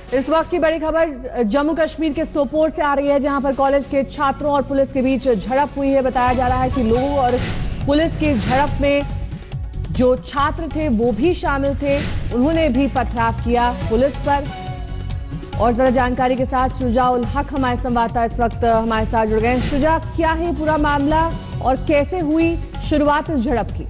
इस वक्त की बड़ी खबर जम्मू कश्मीर के सोपोर से आ रही है, जहां पर कॉलेज के छात्रों और पुलिस के बीच झड़प हुई है। बताया जा रहा है कि लोगों और पुलिस की झड़प में जो छात्र थे वो भी शामिल थे, उन्होंने भी पथराव किया पुलिस पर। और जरा जानकारी के साथ शुजा उल हक हमारे संवाददाता इस वक्त हमारे साथ जुड़ गए। शुजा, क्या है पूरा मामला और कैसे हुई शुरुआत इस झड़प की?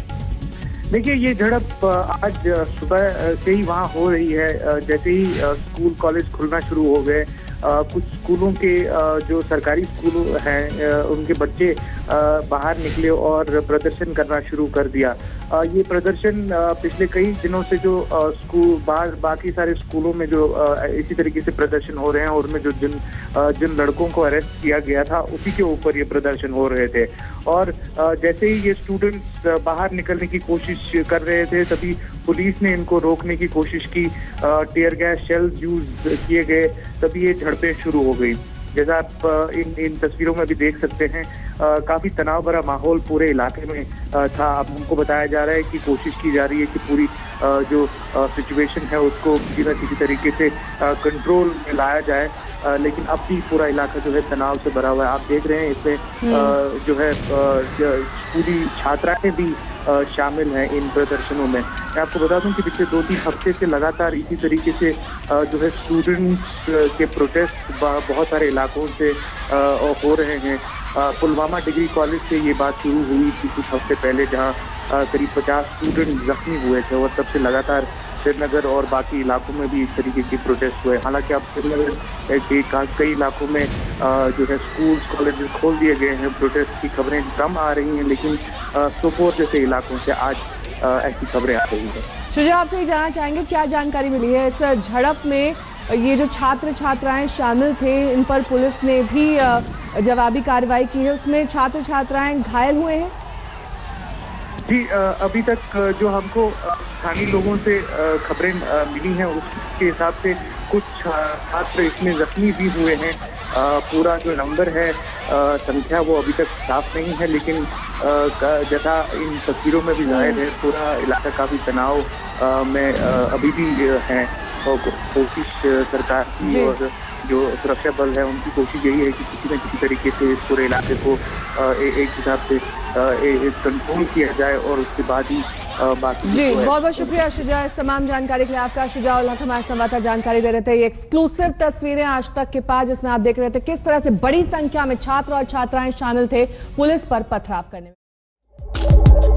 देखिए, ये झड़प आज सुबह से ही वहाँ हो रही है। जैसे ही स्कूल कॉलेज खुलना शुरू हो गए, कुछ स्कूलों के जो सरकारी स्कूल हैं उनके बच्चे बाहर निकले और प्रदर्शन करना शुरू कर दिया। ये प्रदर्शन पिछले कई दिनों से जो स्कूल बाकी सारे स्कूलों में जो इसी तरीके से प्रदर्शन हो रहे हैं, और उनमें जो जिन लड़कों को अरेस्ट किया गया था उसी के ऊपर ये प्रदर्शन हो रहे थे। और जैसे ही ये स्टूडेंट्स बाहर निकलने की कोशिश कर रहे थे, तभी पुलिस ने इनको रोकने की कोशिश की। टीयर गैस शेल यूज किए गए, तभी ये झड़पें शुरू हो गई। जैसा आप इन तस्वीरों में भी देख सकते हैं, काफी तनाव भरा माहौल पूरे इलाके में था। अब हमको बताया जा रहा है कि कोशिश की जा रही है कि पूरी जो सिचुएशन है उसको किसी न किसी तरीके से कंट्रोल में लाया जाए, लेकिन अब भी पूरा इलाका जो है तनाव से भरा हुआ है। आप देख रहे हैं इसमें जो है पूरी छात्राएं भी शामिल हैं इन प्रदर्शनों में। मैं आपको बता दूं कि पिछले 2-3 हफ्ते से लगातार इसी तरीके से जो है स्टूडेंट्स के प्रोटेस्ट बहुत सारे इलाकों से हो रहे हैं। पुलवामा डिग्री कॉलेज से ये बात शुरू हुई थी कुछ हफ्ते पहले, जहां करीब 50 स्टूडेंट जख्मी हुए थे, और तब से लगातार श्रीनगर और बाकी इलाकों में भी इस तरीके के प्रोटेस्ट हुए। हालांकि अब श्रीनगर के कई इलाकों में जो है स्कूल्स कॉलेजेस खोल दिए गए हैं, प्रोटेस्ट की खबरें कम आ रही हैं, लेकिन सोपोर जैसे इलाकों से आज ऐसी खबरें आ रही हैं। शुजा, आपसे ही जानना चाहेंगे क्या जानकारी मिली है इस झड़प में? ये जो छात्र छात्राएं शामिल थे, इन पर पुलिस ने भी जवाबी कार्रवाई की है, उसमें छात्र छात्राएं घायल हुए हैं? जी, अभी तक जो हमको स्थानीय लोगों से खबरें मिली हैं उसके हिसाब से कुछ छात्र इसमें जख्मी भी हुए हैं। पूरा जो नंबर है, संख्या, वो अभी तक साफ नहीं है, लेकिन जैसा इन तस्वीरों में भी जाहिर है, पूरा इलाका काफी तनाव में अभी भी है। और कोशिश सरकार की और जो सुरक्षा बल है उनकी कोशिश यही है कि किसी न किसी तरीके से इस पूरे इलाके को एक हिसाब से कंट्रोल किया जाए, और उसके बाद ही बाकी। जी, बहुत बहुत शुक्रिया शुजा इस तमाम जानकारी के लिए आपका। शुजा उल हक हमारे संवाददाता जानकारी दे रहे थे। ये एक्सक्लूसिव तस्वीरें आज तक के पास, जिसमें आप देख रहे थे किस तरह से बड़ी संख्या में छात्र और छात्राएं शामिल थे पुलिस पर पथराव करने में।